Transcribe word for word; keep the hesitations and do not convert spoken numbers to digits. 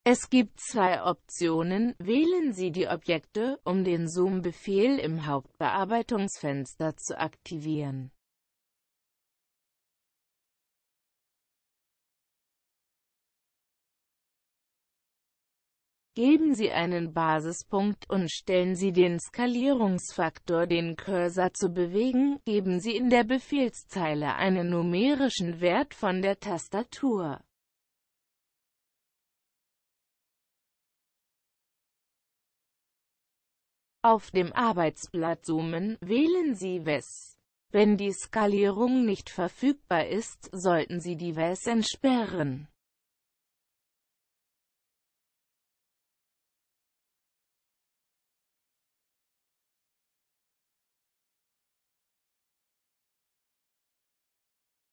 Es gibt zwei Optionen, wählen Sie die Objekte, um den Zoom-Befehl im Hauptbearbeitungsfenster zu aktivieren. Geben Sie einen Basispunkt und stellen Sie den Skalierungsfaktor, den Cursor zu bewegen, geben Sie in der Befehlszeile einen numerischen Wert von der Tastatur. Auf dem Arbeitsblatt zoomen, wählen Sie W A S. Wenn die Skalierung nicht verfügbar ist, sollten Sie die W A S entsperren.